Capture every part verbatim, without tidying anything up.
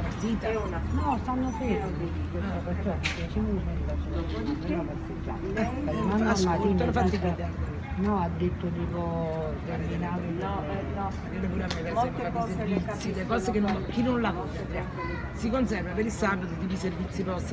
partita? No, stanno fermi, perciò mi piace molto, però passeggiare. Ascoltano, fatti vedere. No, ha detto tipo terminato. No, eh, no. Io pure a me per esempio fanno i servizi, le cose che non, chi non lavora si conserva per il sabato, tipo i servizi post.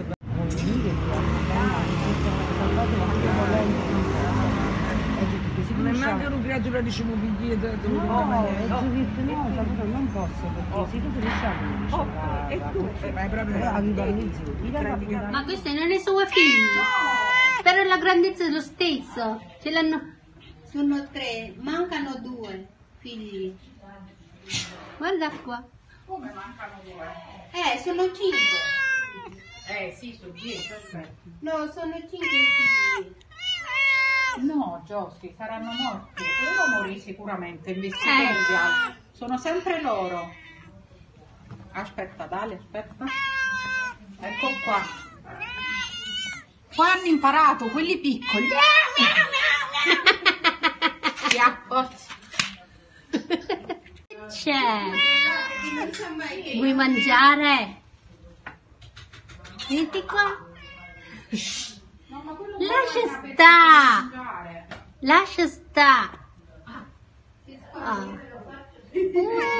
Non è neanche una creatura diciamo pigliata te lo no, no, no, saputo non posso perché se tu riesci a e tu vai proprio ma queste non le sue figlie però la grandezza è lo stesso ce l'hanno sono tre mancano due figli guarda qua come mancano due? eh sono cinque Eh sì, sono dieci, aspetta. no sono cinque figli. No, Giossi, saranno morti. Uno morì sicuramente, in vestigia. Eh. Sono sempre loro. Aspetta, Dale, aspetta. Ecco qua. Poi hanno imparato, quelli piccoli. Chiappo. C'è. Vuoi mangiare? Vieni qua. Lascia sta. Lascia sta. Ah.